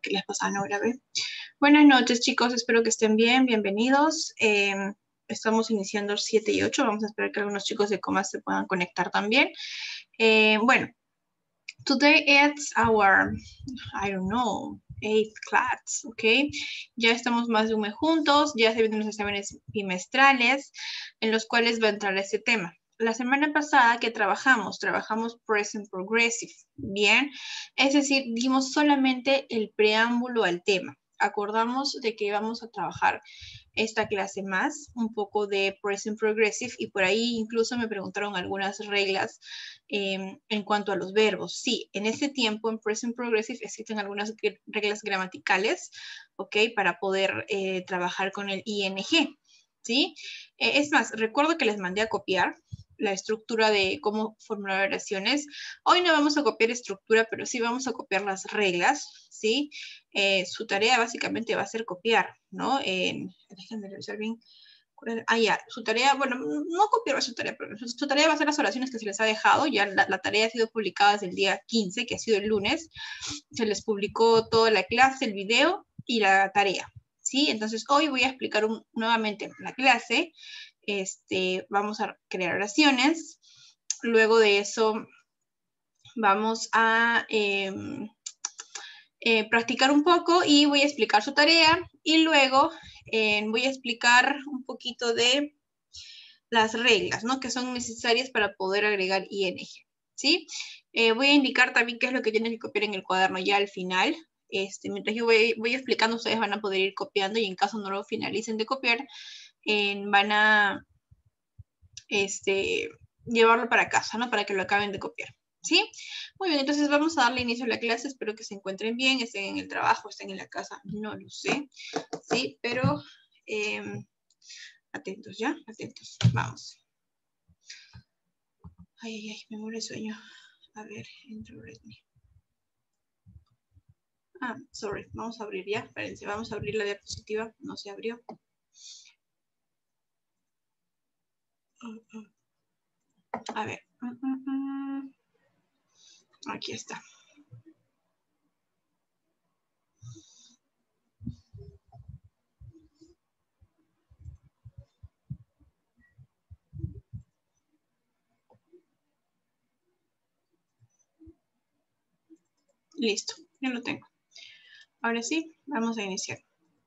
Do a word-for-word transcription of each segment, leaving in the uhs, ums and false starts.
¿qué les pasa? No grabé. Buenas noches, chicos. Espero que estén bien. Bienvenidos. Eh, estamos iniciando siete y ocho. Vamos a esperar que algunos chicos de Comas se puedan conectar también. Eh, bueno, today it's our, I don't know, eighth class, ¿ok? Ya estamos más de un mes juntos. Ya se vienen los exámenes bimestrales en los cuales va a entrar este tema. La semana pasada que trabajamos, trabajamos present progressive, ¿bien? Es decir, dimos solamente el preámbulo al tema. Acordamos de que íbamos a trabajar esta clase más, un poco de present progressive, y por ahí incluso me preguntaron algunas reglas eh, en cuanto a los verbos. Sí, en ese tiempo en present progressive existen algunas reglas gramaticales, ¿ok? Para poder eh, trabajar con el ing, ¿sí? Eh, es más, recuerdo que les mandé a copiar la estructura de cómo formular oraciones. Hoy no vamos a copiar estructura, pero sí vamos a copiar las reglas, ¿sí? Eh, su tarea básicamente va a ser copiar, ¿no? Eh, déjenme revisar bien. Ah, ya, su tarea, bueno, no copiar su tarea, pero su, su tarea va a ser las oraciones que se les ha dejado. Ya la, la tarea ha sido publicada desde el día quince, que ha sido el lunes. Se les publicó toda la clase, el video y la tarea, ¿sí? Entonces hoy voy a explicar un, nuevamente la clase. Este, vamos a crear oraciones. Luego de eso vamos a eh, eh, practicar un poco y voy a explicar su tarea. Y luego eh, voy a explicar un poquito de las reglas, ¿no? Que son necesarias para poder agregar ing, ¿sí? Eh, voy a indicar también qué es lo que tienen que copiar en el cuaderno ya al final. Este, mientras yo voy, voy explicando, ustedes van a poder ir copiando y en caso no lo finalicen de copiar, eh, van a este, llevarlo para casa, ¿no? Para que lo acaben de copiar, ¿sí? Muy bien, entonces vamos a darle inicio a la clase. Espero que se encuentren bien, estén en el trabajo, estén en la casa, no lo sé, ¿sí? Pero eh, atentos, ¿ya? Atentos, vamos. Ay, ay, ay, me muero de sueño. A ver, entro Redmi. Ah, sorry, vamos a abrir ya, espérense, vamos a abrir la diapositiva, no se abrió. A ver. Aquí está. Listo, ya lo tengo. Ahora sí, vamos a iniciar.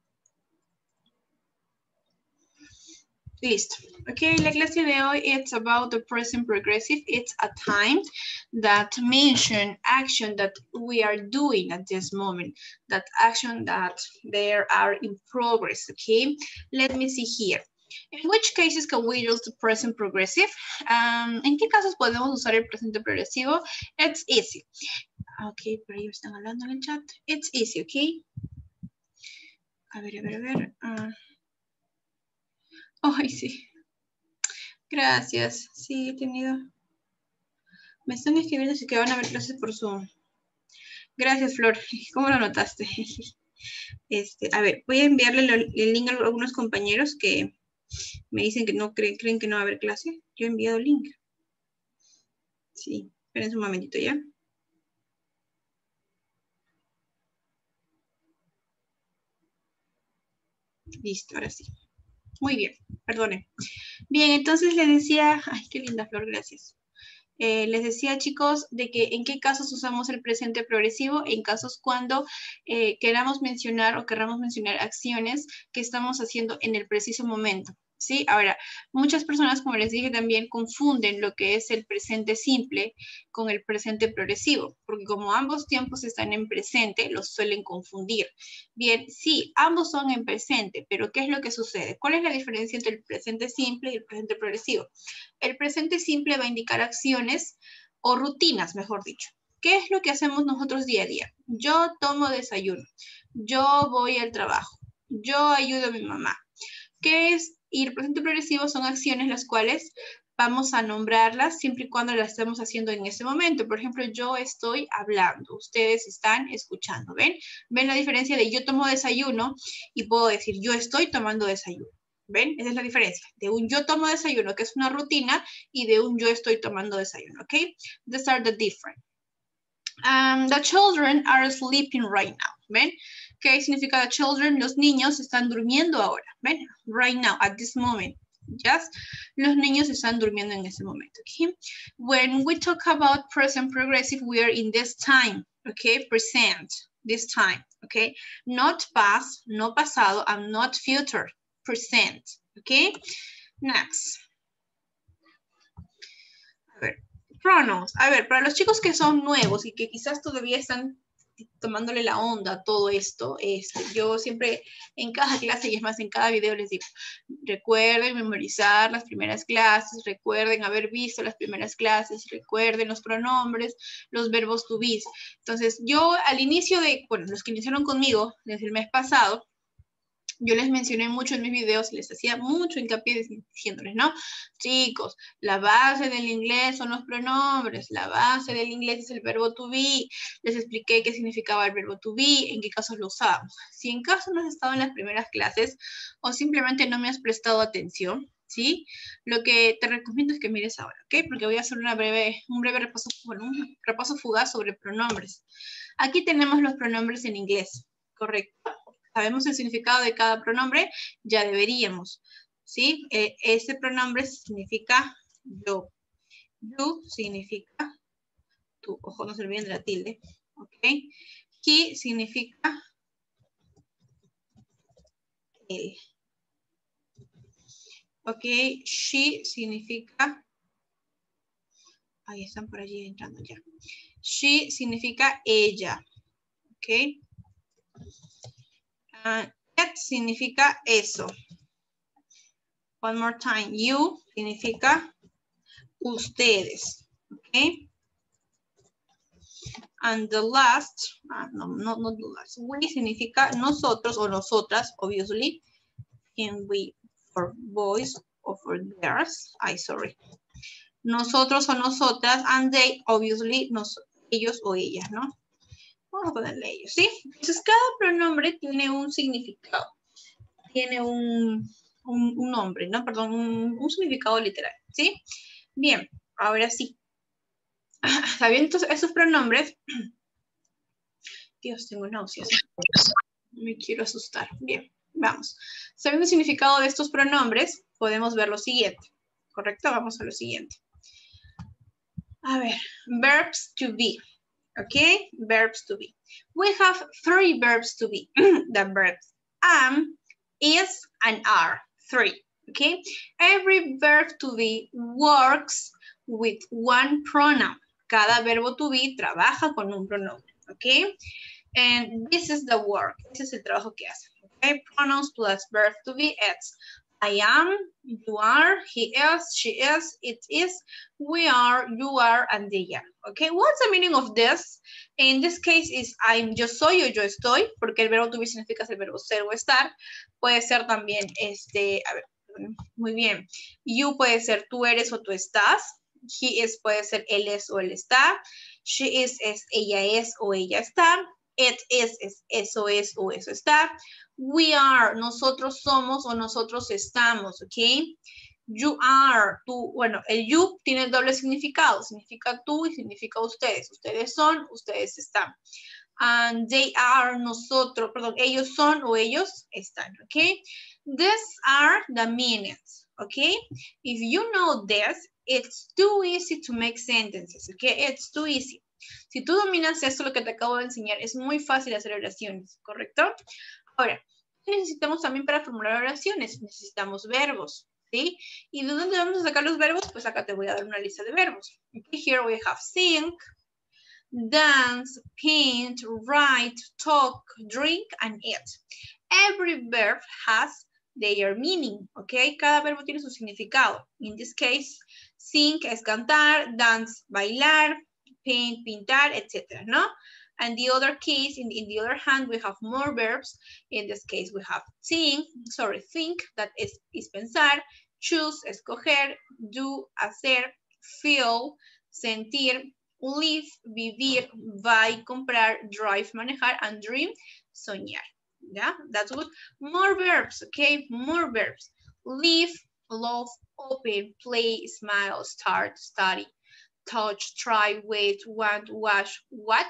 Listo. Okay, la clase de hoy it's about the present progressive. It's a time that mention action that we are doing at this moment. That action that there are in progress, okay? Let me see here. In which cases can we use the present progressive? Um, ¿En qué casos podemos usar el presente progresivo? It's easy. Ok, por ahí están hablando en el chat. It's easy, ok. A ver, a ver, a ver. Uh, Ay, sí. Gracias. Sí, he tenido... Me están escribiendo si que van a ver clases por Zoom. Gracias, Flor. ¿Cómo lo notaste? Este, a ver, voy a enviarle el, el link a algunos compañeros que me dicen que no creen, creen que no va a haber clase. Yo he enviado el link. Sí, esperen un momentito ya. Listo, ahora sí. Muy bien, perdonen. Bien, entonces les decía... Ay, qué linda Flor, gracias. Eh, les decía, chicos, de que en qué casos usamos el presente progresivo, en casos cuando eh, queramos mencionar o queramos mencionar acciones que estamos haciendo en el preciso momento, ¿sí? Ahora, muchas personas, como les dije también, confunden lo que es el presente simple con el presente progresivo, porque como ambos tiempos están en presente, los suelen confundir. Bien, sí, ambos son en presente, pero ¿qué es lo que sucede? ¿Cuál es la diferencia entre el presente simple y el presente progresivo? El presente simple va a indicar acciones o rutinas, mejor dicho. ¿Qué es lo que hacemos nosotros día a día? Yo tomo desayuno, yo voy al trabajo, yo ayudo a mi mamá. ¿Qué es? Y el presente progresivo son acciones las cuales vamos a nombrarlas siempre y cuando las estemos haciendo en ese momento. Por ejemplo, yo estoy hablando, ustedes están escuchando, ¿ven? ¿Ven la diferencia de yo tomo desayuno y puedo decir yo estoy tomando desayuno? ¿Ven? Esa es la diferencia de un yo tomo desayuno, que es una rutina, y de un yo estoy tomando desayuno, ¿ok? These are the different. Um, the children are sleeping right now. ¿ven? ¿Qué significa the children? Los niños están durmiendo ahora, ¿ven? Right now, at this moment. Yes, los niños están durmiendo en ese momento. Okay? When we talk about present progressive, we are in this time, okay? Present, this time, okay? Not past, no pasado, and not future, present, okay? Next. A ver, pronouns. A ver, para los chicos que son nuevos y que quizás todavía están tomándole la onda a todo esto, este, yo siempre en cada clase y es más en cada video les digo, recuerden memorizar las primeras clases, recuerden haber visto las primeras clases, recuerden los pronombres, los verbos to be. Entonces yo al inicio de, bueno, los que iniciaron conmigo desde el mes pasado, yo les mencioné mucho en mis videos y les hacía mucho hincapié diciéndoles, ¿no? Chicos, la base del inglés son los pronombres, la base del inglés es el verbo to be. Les expliqué qué significaba el verbo to be, en qué casos lo usábamos. Si en caso no has estado en las primeras clases o simplemente no me has prestado atención, ¿sí? Lo que te recomiendo es que mires ahora, ¿ok? Porque voy a hacer una breve, un breve repaso, bueno, un repaso fugaz sobre pronombres. Aquí tenemos los pronombres en inglés, ¿correcto? Sabemos el significado de cada pronombre, ya deberíamos, ¿sí? Eh, ese pronombre significa yo. You significa tu, ojo, no se olviden de la tilde, ¿ok? He significa él. ¿Ok? She significa, ahí están por allí entrando ya. She significa ella, ¿ok? Uh, it significa eso. One more time. You significa ustedes. Okay. And the last, uh, no, no, not the last. We significa nosotros o nosotras, obviously. And we for boys or for girls. I sorry. Nosotros o nosotras. And they, obviously, nos, ellos o ellas, ¿no? Vamos a ponerle ellos, ¿sí? Entonces, cada pronombre tiene un significado. Tiene un, un, un nombre, ¿no? Perdón, un, un significado literal, ¿sí? Bien, ahora sí. Sabiendo esos pronombres, Dios, tengo náuseas. Me quiero asustar. Bien, vamos. Sabiendo el significado de estos pronombres, podemos ver lo siguiente. ¿Correcto? Vamos a lo siguiente. A ver, verbs to be. Okay, verbs to be. We have three verbs to be. The verbs am, is, and are. Three. Okay, every verb to be works with one pronoun. Cada verbo to be trabaja con un pronombre. Okay, and this is the work. Ese es el trabajo que hace. Okay, pronouns plus verb to be. It's I am, you are, he is, she is, it is, we are, you are, and they are. Okay, what's the meaning of this? In this case is I'm, yo soy o yo estoy, porque el verbo to be significa el verbo ser o estar. Puede ser también, este, a ver, muy bien. You puede ser tú eres o tú estás. He is puede ser él es o él está. She is es ella es o ella está. It is es eso es o eso está. We are, nosotros somos o nosotros estamos, ¿ok? You are, tú, bueno, el you tiene doble significado, significa tú y significa ustedes. Ustedes son, ustedes están. And they are, nosotros, perdón, ellos son o ellos están, ¿ok? These are the meanings, ¿ok? If you know this, it's too easy to make sentences, ¿ok? It's too easy. Si tú dominas esto, lo que te acabo de enseñar, es muy fácil hacer oraciones, ¿correcto? Ahora, ¿qué necesitamos también para formular oraciones? Necesitamos verbos, ¿sí? ¿Y de dónde vamos a sacar los verbos? Pues acá te voy a dar una lista de verbos. Okay, here we have sing, dance, paint, write, talk, drink, and eat. Every verb has their meaning, ¿ok? Cada verbo tiene su significado. In this case, sing es cantar, dance, bailar, paint, pintar, etcétera, ¿no? And the other case, in, in the other hand, we have more verbs. In this case, we have think, sorry, think, that is, is pensar, choose, escoger, do, hacer, feel, sentir, live, vivir, buy, comprar, drive, manejar, and dream, soñar. Yeah, that's good. More verbs, okay? More verbs. Live, love, open, play, smile, start, study, touch, try, wait, want, watch, watch,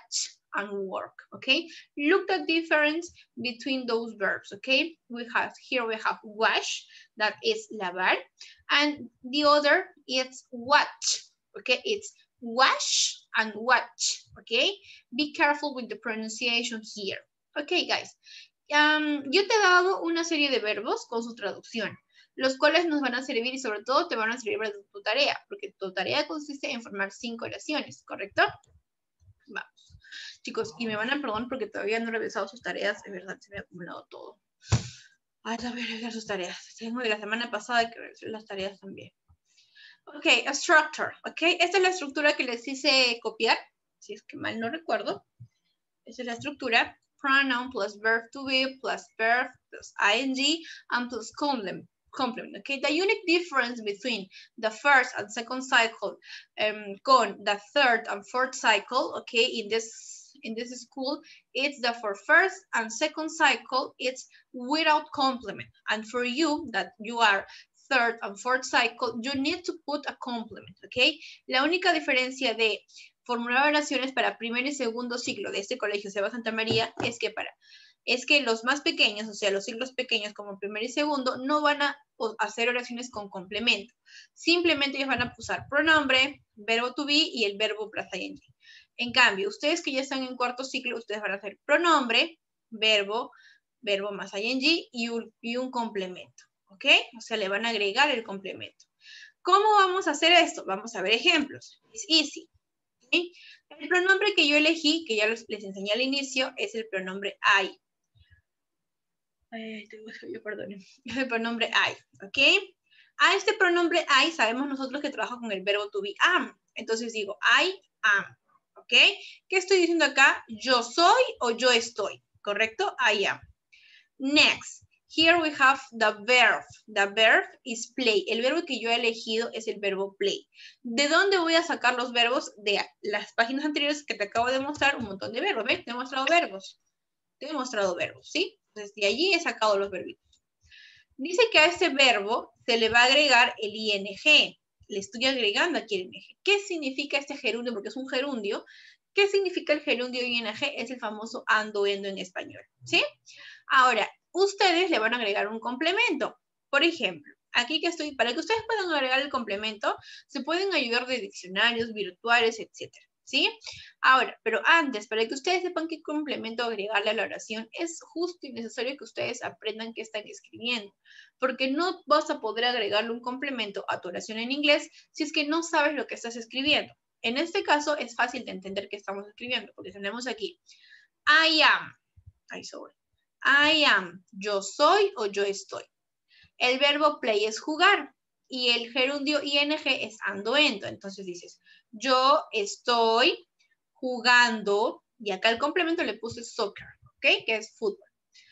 and work, okay? Look the difference between those verbs, okay? We have, here we have wash, that is lavar, and the other is watch, okay? It's wash and watch, okay? Be careful with the pronunciation here. Okay, guys. Um, yo te he dado una serie de verbos con su traducción, los cuales nos van a servir y sobre todo te van a servir para tu tarea, porque tu tarea consiste en formar cinco oraciones, ¿correcto? Vamos. Chicos, y me van a perdonar porque todavía no he revisado sus tareas, es verdad, se me ha acumulado todo. Ay, a ver, revisar sus tareas. Tengo de la semana pasada que revisar las tareas también. Ok, a structure, ok. Esta es la estructura que les hice copiar, si es que mal no recuerdo. Esta es la estructura. Pronoun plus verb to be plus verb plus ing and plus complement. Complement, okay? The unique difference between the first and second cycle um, con the third and fourth cycle, okay, in this in this school, it's the for first and second cycle, it's without complement. And for you, that you are third and fourth cycle, you need to put a complement, okay? La única diferencia de formular oraciones para primer y segundo ciclo de este colegio Seba Santa María es que para es que los más pequeños, o sea, los ciclos pequeños como primer y segundo, no van a hacer oraciones con complemento. Simplemente ellos van a usar pronombre, verbo to be y el verbo plus ing. En cambio, ustedes que ya están en cuarto ciclo, ustedes van a hacer pronombre, verbo, verbo más ing y un, y un complemento. ¿Ok? O sea, le van a agregar el complemento. ¿Cómo vamos a hacer esto? Vamos a ver ejemplos. Es easy. ¿Sí? El pronombre que yo elegí, que ya les, les enseñé al inicio, es el pronombre I. Ay, tengo yo, perdón. Es el pronombre I, ¿ok? A este pronombre I sabemos nosotros que trabaja con el verbo to be am. Entonces digo I am, ¿ok? ¿Qué estoy diciendo acá? Yo soy o yo estoy, ¿correcto? I am. Next. Here we have the verb. The verb is play. El verbo que yo he elegido es el verbo play. ¿De dónde voy a sacar los verbos? De las páginas anteriores que te acabo de mostrar un montón de verbos. ¿Ves? Te he mostrado verbos. Te he mostrado verbos, ¿sí? Entonces, de allí he sacado los verbitos. Dice que a este verbo se le va a agregar el ing. Le estoy agregando aquí el ing. ¿Qué significa este gerundio? Porque es un gerundio. ¿Qué significa el gerundio ing? Es el famoso ando, endo en español, ¿sí? Ahora, ustedes le van a agregar un complemento. Por ejemplo, aquí que estoy, para que ustedes puedan agregar el complemento, se pueden ayudar de diccionarios virtuales, etcétera. ¿Sí? Ahora, pero antes, para que ustedes sepan qué complemento agregarle a la oración, es justo y necesario que ustedes aprendan qué están escribiendo, porque no vas a poder agregarle un complemento a tu oración en inglés si es que no sabes lo que estás escribiendo. En este caso, es fácil de entender qué estamos escribiendo, porque tenemos aquí, I am, I soy. I am, yo soy o yo estoy. El verbo play es jugar y el gerundio ing es ando, endo. Entonces dices, yo estoy jugando y acá el complemento le puse soccer, ¿ok? Que es fútbol.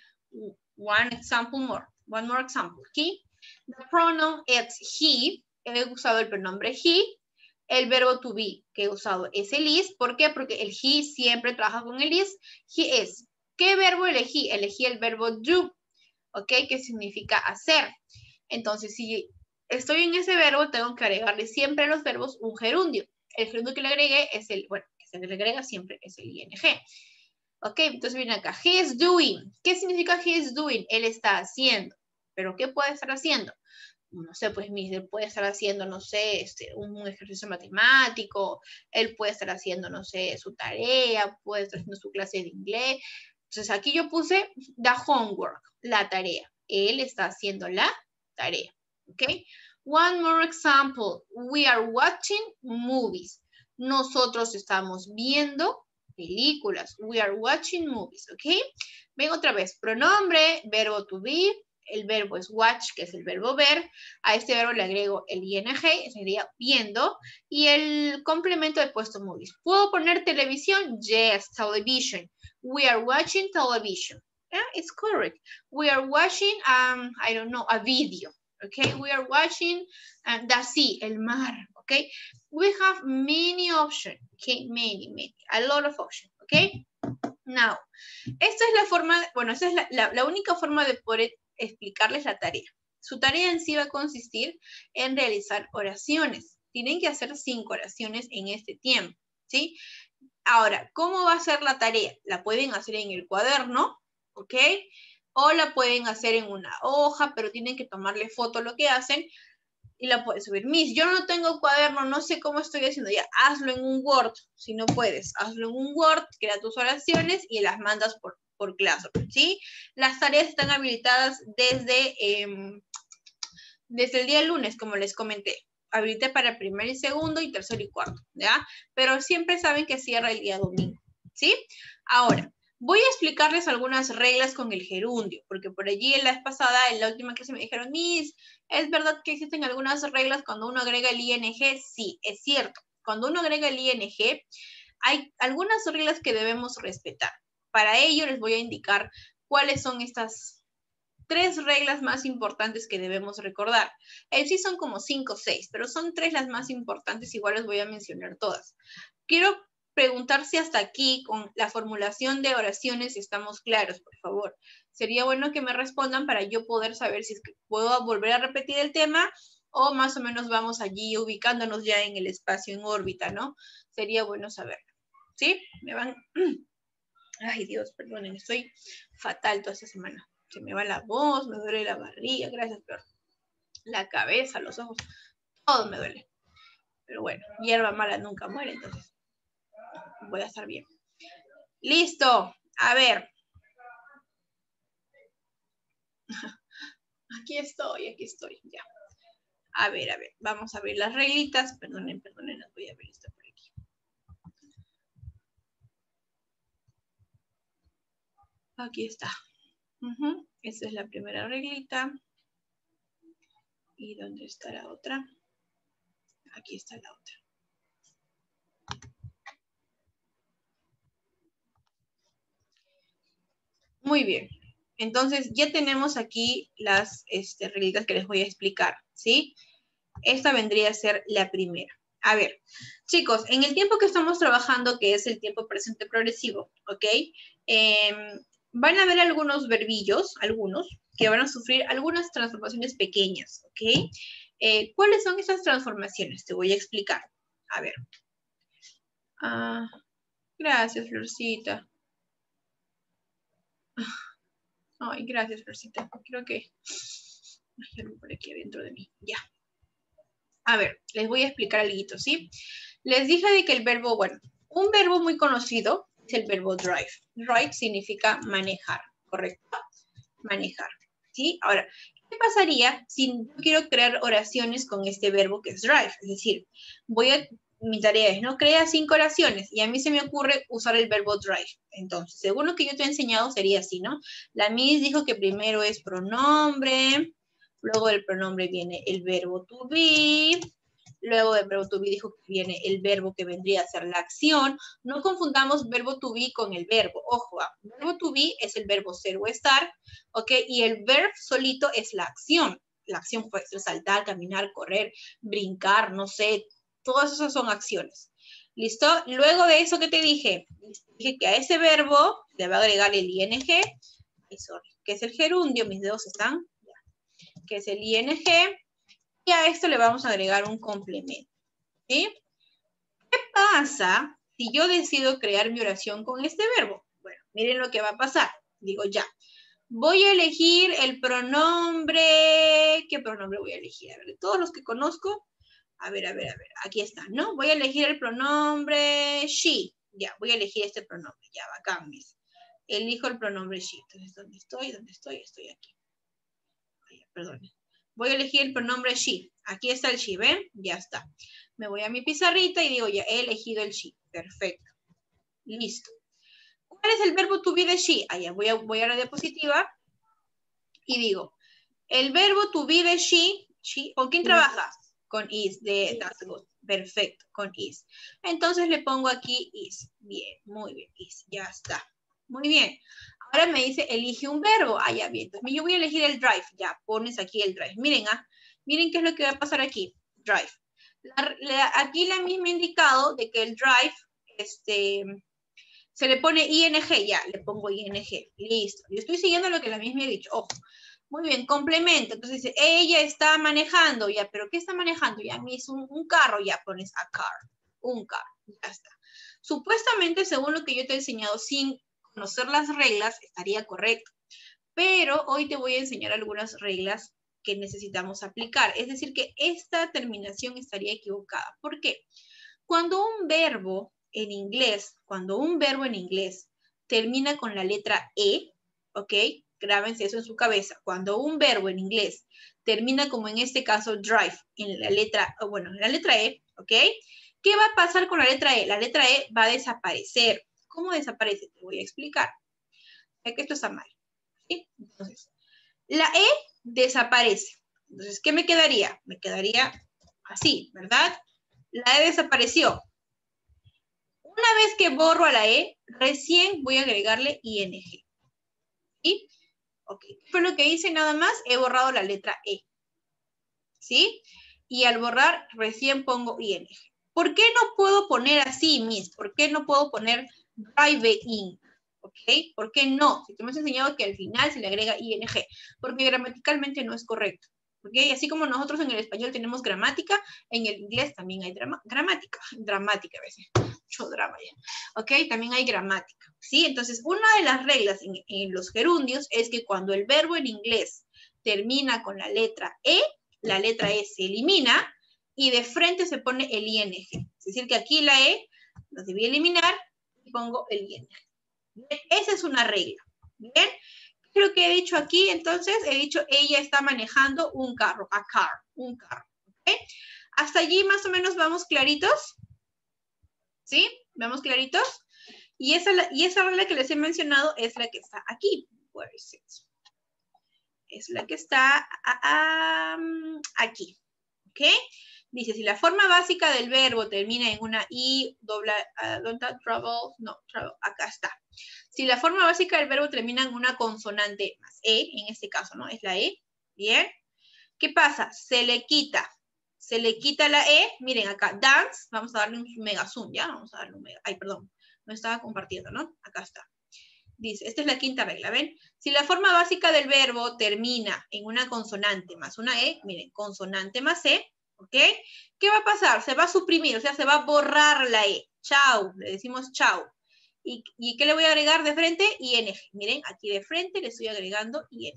One example more, one more example. Aquí, the pronoun is he, he usado el pronombre he. El verbo to be que he usado es el is. ¿Por qué? Porque el he siempre trabaja con el is. He is. ¿Qué verbo elegí? Elegí el verbo do, ¿ok? Que significa hacer. Entonces, si estoy en ese verbo, tengo que agregarle siempre a los verbos un gerundio. El gerundio que le agregué es el, bueno, que se le agrega siempre es el ing. ¿Ok? Entonces viene acá, he is doing. ¿Qué significa he is doing? Él está haciendo. ¿Pero qué puede estar haciendo? No sé, pues él puede estar haciendo, no sé, este, un ejercicio matemático, él puede estar haciendo, no sé, su tarea, puede estar haciendo su clase de inglés. Entonces aquí yo puse the homework, la tarea. Él está haciendo la tarea, ¿ok? One more example. We are watching movies. Nosotros estamos viendo películas. We are watching movies, ¿ok? Ven otra vez. Pronombre, verbo to be. El verbo es watch, que es el verbo ver. A este verbo le agrego el ing, sería viendo. Y el complemento he puesto movies. ¿Puedo poner televisión? Yes, television. We are watching television. Yeah, it's correct. We are watching, um, I don't know, a video. Okay, we are watching um, the sea, el mar. Okay, we have many options. Okay, many, many, a lot of options. Okay, now, esta es la forma, bueno, esta es la, la, la única forma de poder explicarles la tarea. Su tarea en sí va a consistir en realizar oraciones. Tienen que hacer cinco oraciones en este tiempo, ¿sí? Ahora, ¿cómo va a ser la tarea? La pueden hacer en el cuaderno, ¿ok? O la pueden hacer en una hoja, pero tienen que tomarle foto a lo que hacen y la pueden subir. Miss, yo no tengo cuaderno, no sé cómo estoy haciendo. Ya, hazlo en un Word. Si no puedes, hazlo en un Word, crea tus oraciones y las mandas por, por Classroom, ¿sí? Las tareas están habilitadas desde, eh, desde el día lunes, como les comenté. Habilité para el primer y segundo y tercero y cuarto, ¿ya? Pero siempre saben que cierra el día domingo, ¿sí? Ahora, voy a explicarles algunas reglas con el gerundio, porque por allí en la vez pasada, en la última clase me dijeron, Miss, ¿es verdad que existen algunas reglas cuando uno agrega el ing? Sí, es cierto. Cuando uno agrega el ing, hay algunas reglas que debemos respetar. Para ello les voy a indicar cuáles son estas tres reglas más importantes que debemos recordar. En sí son como cinco o seis, pero son tres las más importantes, igual les voy a mencionar todas. Quiero preguntar si hasta aquí, con la formulación de oraciones, estamos claros, por favor. Sería bueno que me respondan para yo poder saber si es que puedo volver a repetir el tema o más o menos vamos allí ubicándonos ya en el espacio en órbita, ¿no? Sería bueno saberlo. ¿Sí? Me van... Ay, Dios, perdonen, estoy fatal toda esta semana. Se me va la voz, me duele la barriga, gracias, pero la cabeza, los ojos, todo me duele. Pero bueno, hierba mala nunca muere, entonces voy a estar bien. Listo, a ver. Aquí estoy, aquí estoy, ya. A ver, a ver, vamos a ver las reglitas. Perdonen, perdonen, las voy a ver esto por aquí. Aquí está. Uh-huh. Esta es la primera reglita. ¿Y dónde está la otra? Aquí está la otra. Muy bien. Entonces, ya tenemos aquí las este, reglitas que les voy a explicar, ¿sí? Esta vendría a ser la primera. A ver, chicos, en el tiempo que estamos trabajando, que es el tiempo presente progresivo, ¿ok? Eh, van a haber algunos verbillos, algunos, que van a sufrir algunas transformaciones pequeñas, ¿ok? Eh, ¿Cuáles son esas transformaciones? Te voy a explicar. A ver. Ah, gracias, Florcita. Ay, gracias, Florcita. Creo que hay algo por aquí adentro de mí. Ya. A ver, les voy a explicar algo, ¿sí? Les dije de que el verbo, bueno, un verbo muy conocido es el verbo drive. Drive significa manejar, ¿correcto? Manejar, ¿sí? Ahora, ¿qué pasaría si yo quiero crear oraciones con este verbo que es drive? Es decir, voy a, mi tarea es, ¿no? Crea cinco oraciones y a mí se me ocurre usar el verbo drive. Entonces, según lo que yo te he enseñado, sería así, ¿no? La Miss dijo que primero es pronombre, luego del pronombre viene el verbo to be, luego del verbo to be dijo que viene el verbo que vendría a ser la acción. No confundamos verbo to be con el verbo. Ojo, ¿eh? Verbo to be es el verbo ser o estar, ¿ok? Y el verb solito es la acción. La acción puede ser saltar, caminar, correr, brincar, no sé. Todas esas son acciones. ¿Listo? Luego de eso que te dije, dije que a ese verbo le va a agregar el ing, sorry, que es el gerundio, mis dedos están, que es el ing, y a esto le vamos a agregar un complemento, ¿sí? ¿Qué pasa si yo decido crear mi oración con este verbo? Bueno, miren lo que va a pasar. Digo ya, voy a elegir el pronombre, ¿qué pronombre voy a elegir? A ver, de todos los que conozco, a ver, a ver, a ver, aquí está, ¿no? Voy a elegir el pronombre she, ya, voy a elegir este pronombre, ya, bacán, mis. Elijo el pronombre she, entonces, ¿dónde estoy? ¿Dónde estoy? Estoy aquí. Ay, perdón. Voy a elegir el pronombre she. Aquí está el she, ¿ven? Ya está. Me voy a mi pizarrita y digo, ya he elegido el she. Perfecto. Listo. ¿Cuál es el verbo to be de she? Allá voy a, voy a la diapositiva y digo, el verbo to be de she, she ¿con quién trabaja? Con is, de that's good. Perfecto, con is. Entonces le pongo aquí is. Bien, muy bien, is. Ya está. Muy bien. Ahora me dice, elige un verbo. Ah, ya, bien. Entonces yo voy a elegir el drive. Ya, pones aquí el drive. Miren, ah, miren qué es lo que va a pasar aquí. Drive. La, la, aquí la misma indicado de que el drive, este, se le pone ing, ya, le pongo ing. Listo. Yo estoy siguiendo lo que la misma ha dicho. Ojo. Muy bien, complemento. Entonces dice, ella está manejando, ya, pero ¿qué está manejando? Ya, a mí es un, un carro, ya pones a car. Un carro, ya está. Supuestamente, según lo que yo te he enseñado, sin conocer las reglas, estaría correcto. Pero hoy te voy a enseñar algunas reglas que necesitamos aplicar. Es decir, que esta terminación estaría equivocada. ¿Por qué? Cuando un verbo en inglés, cuando un verbo en inglés termina con la letra E, ¿ok? Grábense eso en su cabeza. Cuando un verbo en inglés termina, como en este caso, drive, en la letra, bueno, en la letra E, ¿ok? ¿Qué va a pasar con la letra E? La letra E va a desaparecer. ¿Cómo desaparece? Te voy a explicar. Es que esto está mal. ¿Sí? Entonces, la E desaparece. Entonces, ¿qué me quedaría? Me quedaría así, ¿verdad? La E desapareció. Una vez que borro a la E, recién voy a agregarle ing. ¿Sí? Ok. ¿Qué fue lo que hice nada más? He borrado la letra E. ¿Sí? Y al borrar, recién pongo ing. ¿Por qué no puedo poner así, Miss? ¿Por qué no puedo poner drive in? ¿Ok? ¿Por qué no? Si tú me has enseñado que al final se le agrega ing, porque gramaticalmente no es correcto. ¿Ok? Así como nosotros en el español tenemos gramática, en el inglés también hay drama, gramática, dramática a veces, mucho drama ya. ¿Ok? También hay gramática. ¿Sí? Entonces, una de las reglas en, en los gerundios es que cuando el verbo en inglés termina con la letra E, la letra E se elimina y de frente se pone el ing. Es decir, que aquí la E la debí eliminar y pongo el ing. ¿Bien? Esa es una regla. ¿Bien? ¿Qué es lo que he dicho aquí? Entonces, he dicho, ella está manejando un carro, a car, un carro. ¿Okay? Hasta allí más o menos vamos claritos. ¿Sí? ¿Vamos claritos? Y esa, y esa regla que les he mencionado es la que está aquí. Where is it? Es la que está um, aquí. ¿Ok? Dice, si la forma básica del verbo termina en una I, dobla, uh, don't travel, no, travel, acá está. Si la forma básica del verbo termina en una consonante más E, en este caso, ¿no? Es la E, ¿bien? ¿Qué pasa? Se le quita, se le quita la E, miren acá, dance, vamos a darle un mega zoom, ¿ya? Vamos a darle un mega, ay, perdón, no estaba compartiendo, ¿no? Acá está. Dice, esta es la quinta regla, ¿ven? Si la forma básica del verbo termina en una consonante más una E, miren, consonante más E, ¿ok? ¿Qué va a pasar? Se va a suprimir, o sea, se va a borrar la E. Chau, le decimos chau. ¿Y, ¿Y qué le voy a agregar de frente? ing. Miren, aquí de frente le estoy agregando ing.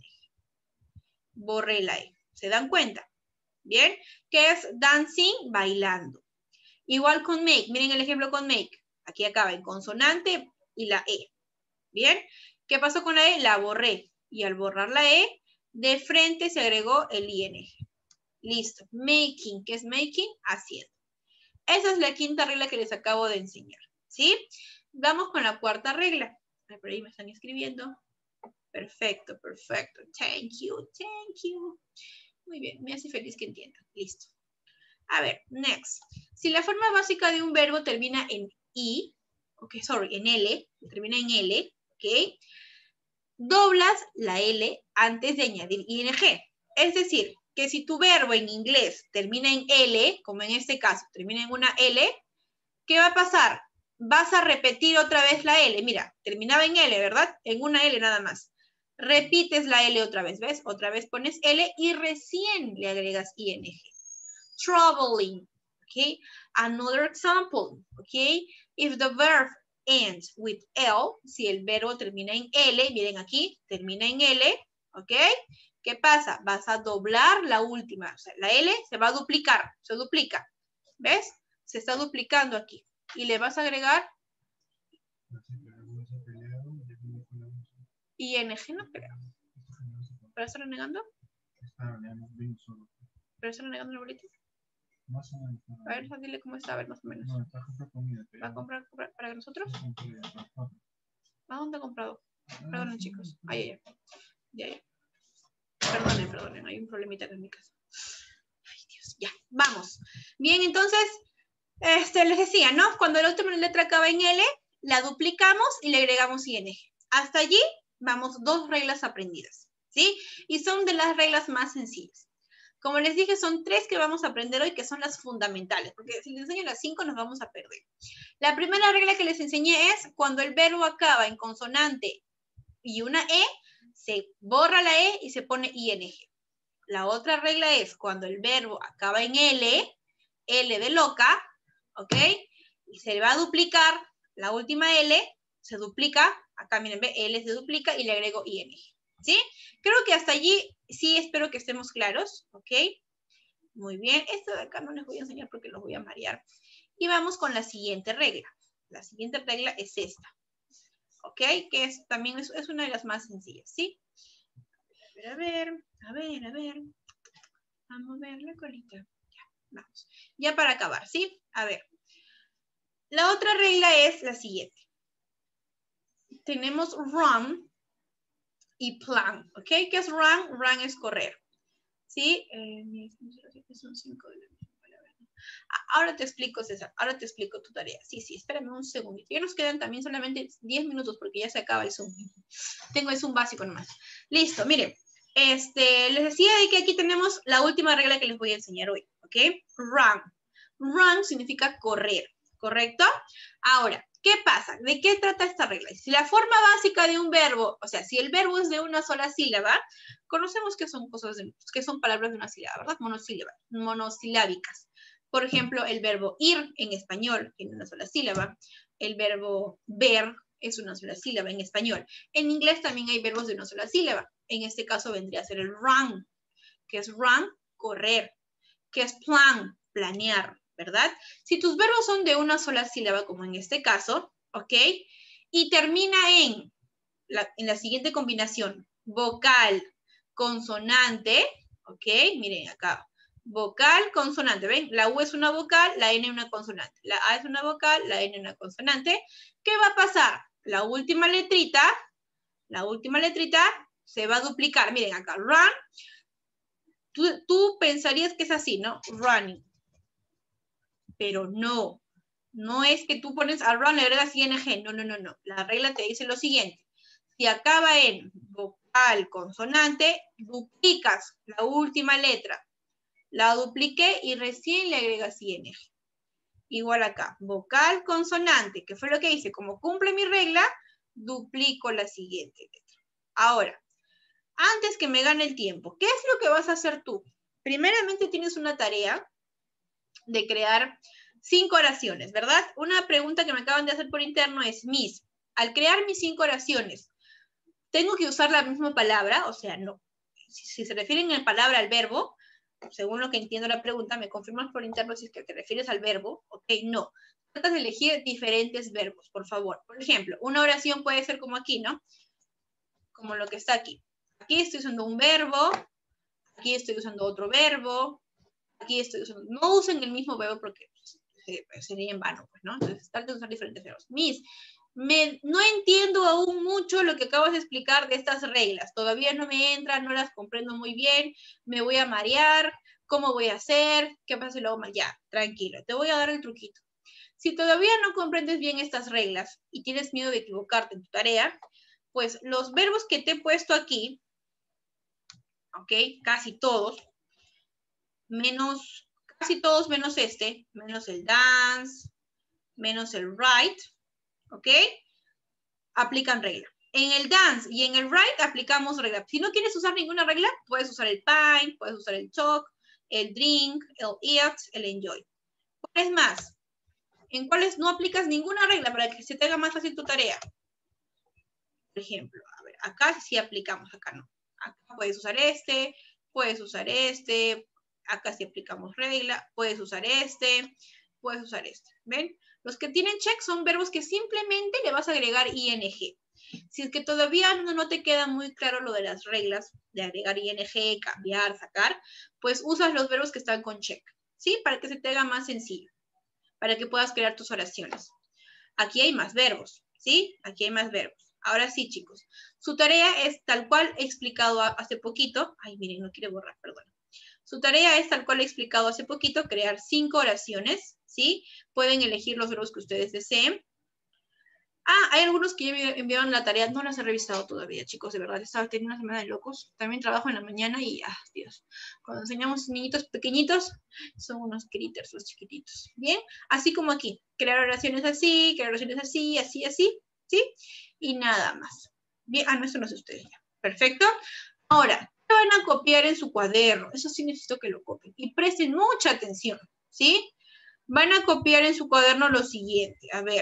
Borré la E. ¿Se dan cuenta? ¿Bien? ¿Qué es dancing? Bailando. Igual con make. Miren el ejemplo con make. Aquí acaba en consonante y la E. ¿Bien? ¿Qué pasó con la E? La borré. Y al borrar la E, de frente se agregó el ing. Listo. Making. ¿Qué es making? Haciendo. Esa es la quinta regla que les acabo de enseñar. ¿Sí? Vamos con la cuarta regla. Por ahí me están escribiendo. Perfecto, perfecto. Thank you, thank you. Muy bien, me hace feliz que entiendan. Listo. A ver, next. Si la forma básica de un verbo termina en I, ok, sorry, en L, termina en L, ok, doblas la L antes de añadir ing. Es decir, que si tu verbo en inglés termina en L, como en este caso, termina en una L, ¿qué va a pasar? Vas a repetir otra vez la L. Mira, terminaba en L, ¿verdad? En una L nada más. Repites la L otra vez, ¿ves? Otra vez pones L y recién le agregas ing. Traveling, ¿ok? Another example, ¿ok? If the verb ends with L, si el verbo termina en L, miren aquí, termina en L, ¿ok? ¿Qué pasa? Vas a doblar la última, o sea, la L se va a duplicar, se duplica, ¿ves? Se está duplicando aquí. Y le vas a agregar ing, no creo. ¿Pero está renegando? ¿Pero está renegando el bolito? Más o menos. A ver, dile cómo está, a ver, más o menos. No, está comprando comida. ¿Va a comprar, comprar para nosotros? ¿A dónde ha comprado? Perdón, chicos. Ay, ay, ay. Ya, ya. Perdonen, perdonen, hay un problemita en mi casa. Ay, Dios, ya, vamos. Bien, entonces, este, les decía, ¿no? Cuando la última letra acaba en L, la duplicamos y le agregamos ing. Hasta allí, vamos, dos reglas aprendidas, ¿sí? Y son de las reglas más sencillas. Como les dije, son tres que vamos a aprender hoy, que son las fundamentales, porque si les enseño las cinco nos vamos a perder. La primera regla que les enseñé es, cuando el verbo acaba en consonante y una E, se borra la E y se pone ing. La otra regla es, cuando el verbo acaba en L, L de loca, ¿ok? Y se va a duplicar, La última L se duplica, acá miren, ve, L se duplica y le agrego ing, ¿sí? Creo que hasta allí sí espero que estemos claros, ¿ok? Muy bien, esto de acá no les voy a enseñar porque los voy a marear. Y vamos con la siguiente regla. La siguiente regla es esta, ¿ok? Que es, también es, es una de las más sencillas, ¿sí? A ver, a ver, a ver. Vamos a ver la colita. Ya, vamos. Ya para acabar, ¿sí? A ver. La otra regla es la siguiente. Tenemos run y plan, ¿ok? ¿Qué es run? Run es correr, ¿sí? Eh, son cinco de la misma palabra. Ahora te explico, César. Ahora te explico tu tarea. Sí, sí, espérame un segundito. Ya nos quedan también solamente diez minutos porque ya se acaba el Zoom. Tengo el Zoom básico nomás. Listo, miren. Este, les decía de que aquí tenemos la última regla que les voy a enseñar hoy, ¿ok? Run. Run significa correr, ¿correcto? Ahora, ¿qué pasa? ¿De qué trata esta regla? Si la forma básica de un verbo, o sea, si el verbo es de una sola sílaba, conocemos que son cosas de, que son palabras de una sílaba, ¿verdad? Monosílaba, monosilábicas. Por ejemplo, el verbo ir en español tiene una sola sílaba. El verbo ver es una sola sílaba en español. En inglés también hay verbos de una sola sílaba. En este caso vendría a ser el run, que es run, correr, que es plan, planear, ¿verdad? Si tus verbos son de una sola sílaba, como en este caso, ¿ok? Y termina en la, en la siguiente combinación, vocal, consonante, ¿ok? Miren acá, vocal, consonante, ¿ven? La U es una vocal, la N una consonante. La A es una vocal, la N una consonante. ¿Qué va a pasar? La última letrita, la última letrita se va a duplicar. Miren acá, run. Tú, tú pensarías que es así, ¿no? Running. Pero no. No es que tú pones a run, le agregas ing. No, no, no, no. La regla te dice lo siguiente. Si acaba en vocal, consonante, duplicas la última letra. La dupliqué y recién le agregas ing. Igual acá, vocal, consonante, que fue lo que hice. Como cumple mi regla, duplico la siguiente letra. Ahora, antes que me gane el tiempo, ¿qué es lo que vas a hacer tú? Primeramente tienes una tarea de crear cinco oraciones, ¿verdad? Una pregunta que me acaban de hacer por interno es, Miss, al crear mis cinco oraciones, ¿tengo que usar la misma palabra? O sea, no. Si, si se refieren en palabra al verbo, según lo que entiendo la pregunta, me confirmas por interno si es que te refieres al verbo, ok, no. Tratas de elegir diferentes verbos, por favor. Por ejemplo, una oración puede ser como aquí, ¿no? Como lo que está aquí. Aquí estoy usando un verbo, aquí estoy usando otro verbo, aquí estoy usando... No usen el mismo verbo porque sería en vano, pues, ¿no? Entonces, traten de usar diferentes verbos. Miss, me, no entiendo aún mucho lo que acabas de explicar de estas reglas. Todavía no me entran, no las comprendo muy bien, me voy a marear, ¿cómo voy a hacer? ¿Qué pasa si lo hago mal? Ya, tranquilo, te voy a dar el truquito. Si todavía no comprendes bien estas reglas y tienes miedo de equivocarte en tu tarea, pues los verbos que te he puesto aquí, ¿ok? Casi todos, menos, casi todos menos este, menos el dance, menos el write, ¿ok? Aplican regla. En el dance y en el write aplicamos regla. Si no quieres usar ninguna regla, puedes usar el pine, puedes usar el talk, el drink, el eat, el enjoy. Es más, en cuáles no aplicas ninguna regla para que se te haga más fácil tu tarea. Por ejemplo, a ver, acá sí aplicamos, acá no. Acá puedes usar este, puedes usar este, acá sí aplicamos regla, puedes usar este, puedes usar este. ¿Ven? Los que tienen check son verbos que simplemente le vas a agregar ing. Si es que todavía no, no te queda muy claro lo de las reglas de agregar ing, cambiar, sacar, pues usas los verbos que están con check, ¿sí? Para que se te haga más sencillo, para que puedas crear tus oraciones. Aquí hay más verbos, ¿sí? Aquí hay más verbos. Ahora sí, chicos. Su tarea es tal cual he explicado hace poquito. Ay, miren, no quiere borrar, perdón. Su tarea es tal cual he explicado hace poquito, crear cinco oraciones, ¿sí? Pueden elegir los verbos que ustedes deseen. Ah, hay algunos que ya me enviaron la tarea, no las he revisado todavía, chicos, de verdad, estaba teniendo una semana de locos. También trabajo en la mañana y, ah, Dios, cuando enseñamos niñitos pequeñitos, son unos critters los chiquititos, ¿bien? Así como aquí, crear oraciones así, crear oraciones así, así, así, ¿sí? Y nada más. Bien, ah, no, esto no es ustedes ya. Perfecto. Ahora, ¿qué van a copiar en su cuaderno? Eso sí necesito que lo copien. Y presten mucha atención, ¿sí? Van a copiar en su cuaderno lo siguiente. A ver.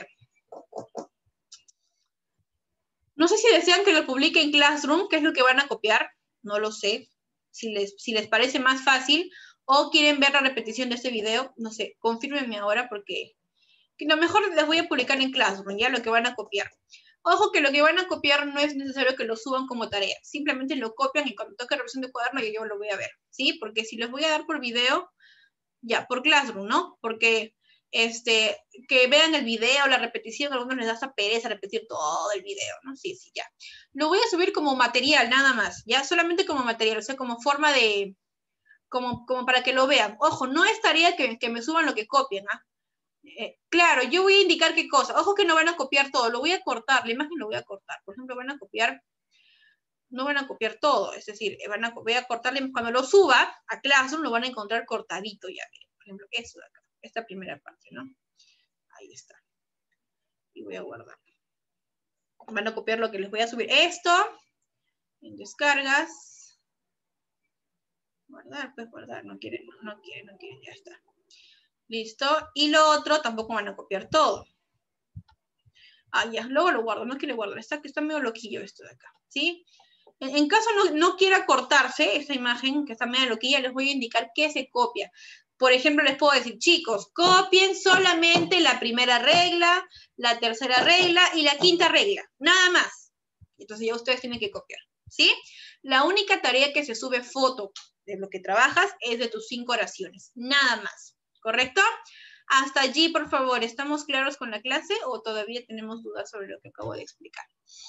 No sé si desean que lo publique en Classroom, que es lo que van a copiar, no lo sé. Si les, si les parece más fácil o quieren ver la repetición de este video, no sé, confírmenme ahora porque que lo mejor les voy a publicar en Classroom, ya lo que van a copiar. Ojo que lo que van a copiar no es necesario que lo suban como tarea, simplemente lo copian y cuando toque revisión de cuaderno yo, yo lo voy a ver, ¿sí? Porque si les voy a dar por video, ya, por Classroom, ¿no? Porque este, que vean el video, la repetición, a algunos les da esa pereza repetir todo el video, ¿no? Sí, sí, ya. Lo voy a subir como material, nada más, ya, solamente como material, o sea, como forma de, como, como para que lo vean. Ojo, no es tarea que, que me suban lo que copien, ¿ah? Eh, claro, yo voy a indicar qué cosa. Ojo que no van a copiar todo, lo voy a cortar, la imagen lo voy a cortar. Por ejemplo, van a copiar, no van a copiar todo, es decir, van a, voy a cortarle, cuando lo suba a Classroom lo van a encontrar cortadito ya. Por ejemplo, eso de acá, esta primera parte, ¿no? Ahí está. Y voy a guardar. Van a copiar lo que les voy a subir. Esto, en descargas. Guardar, pues guardar, no quieren, no quieren, no quieren, ya está. Listo. Y lo otro tampoco van a copiar todo. Ah, ya, luego lo guardo, no quiero guardar. Está, está medio loquillo esto de acá, ¿sí? En, en caso no, no quiera cortarse esta imagen, que está medio loquilla, les voy a indicar qué se copia. Por ejemplo, les puedo decir, chicos, copien solamente la primera regla, la tercera regla y la quinta regla, nada más. Entonces ya ustedes tienen que copiar, ¿sí? La única tarea que se sube foto de lo que trabajas es de tus cinco oraciones, nada más, ¿correcto? Hasta allí, por favor, ¿estamos claros con la clase o todavía tenemos dudas sobre lo que acabo de explicar?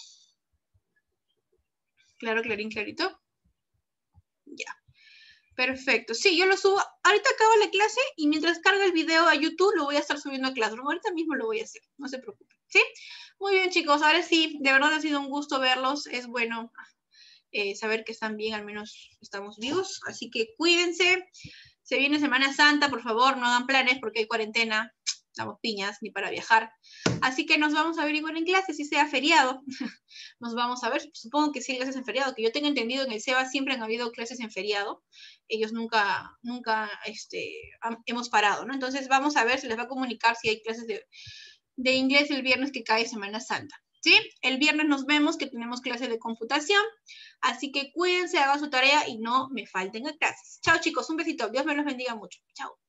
¿Claro, clarín, clarito? Ya. Perfecto. Sí, yo lo subo. Ahorita acabo la clase y mientras carga el video a YouTube lo voy a estar subiendo a Classroom. Ahorita mismo lo voy a hacer. No se preocupen. ¿Sí? Muy bien, chicos. Ahora sí, de verdad ha sido un gusto verlos. Es bueno eh, saber que están bien, al menos estamos vivos. Así que cuídense. Se viene Semana Santa, por favor, no hagan planes porque hay cuarentena. Estamos piñas, ni para viajar. Así que nos vamos a ver igual en clase, si sea feriado. Nos vamos a ver, supongo que sí hay clases en feriado, que yo tengo entendido en el SEBA siempre han habido clases en feriado. Ellos nunca, nunca este, hemos parado, ¿no? Entonces vamos a ver, se les va a comunicar si hay clases de, de inglés el viernes que cae Semana Santa. ¿Sí? El viernes nos vemos que tenemos clase de computación. Así que cuídense, hagan su tarea y no me falten a clases. Chao, chicos. Un besito. Dios me los bendiga mucho. Chao.